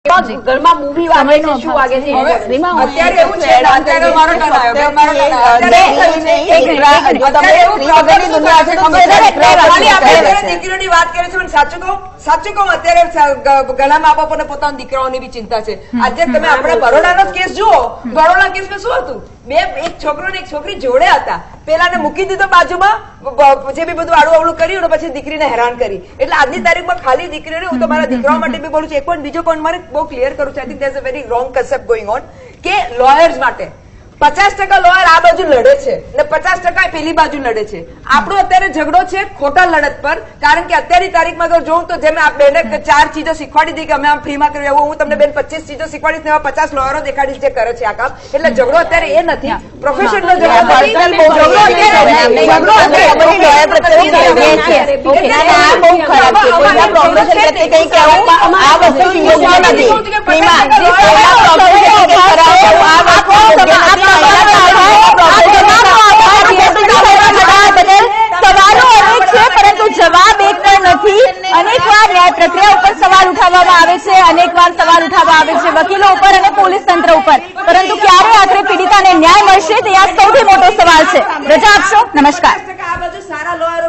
ઘરમાં મૂવી વાગે છે, શું વાગે છે? અત્યારે એવું છે, અત્યારે મારો ટર્ન આવ્યો. દીકરીઓની વાત કરે છે, સાચું કહું અત્યારે ગળામાં આપવાને પોતાના દીકરાઓની બી ચિંતા છે. આજે તમે આપણે બરોડાનો કેસ જુઓ, બરોડા કેસમાં શું હતું? એક છોકરો ને એક છોકરી જોડે હતા, પેલાને મૂકી દીધો બાજુમાં, જે બી બધું આડું અવળું કર્યું, પછી દીકરીને હેરાન કરી. એટલે આજની તારીખમાં ખાલી દીકરીઓને, હું તો મારા દીકરાઓ માટે બી બોલું છું. એક પોઈન્ટ, બીજો પોઈન્ટ મારે બહુ ક્લિયર કરું છું. I think there is a very wrong concept going on કે લોયર્સ માટે 50% લોયર આ બાજુ લડે છે ને 50% પેલી બાજુ લડે છે. આપણો અત્યારે ઝઘડો છે ખોટા લડત પર. કારણ કે અત્યારની તારીખમાં અગર જોઉં તો જેમ બેને 4 ચીજો શીખવાડી દી કે અમે આમ ફ્રીમાં કર્યું, એવું હું તમને બેન 25 ચીજો શીખવાડીશ ને એવા 50 લોયરો દેખાડીશ જે કરે છે આ કામ. એટલે ઝઘડો અત્યારે એ નથી, પ્રોફેશનનો ઝઘડો સવાલો અનેક છે, પરંતુ જવાબ એક પણ નથી. અનેક વાર ન્યાય પ્રક્રિયા ઉપર સવાલ ઉઠાવવામાં આવે છે, અનેક વાર સવાલ ઉઠાવવામાં આવે છે વકીલો ઉપર અને પોલીસ તંત્ર ઉપર, પરંતુ ક્યારે આખરે પીડિતાને ન્યાય મળશે તે આ સૌથી મોટો સવાલ છે. રજા આપશો. નમસ્કાર. આ બાજુ સારા લોયરો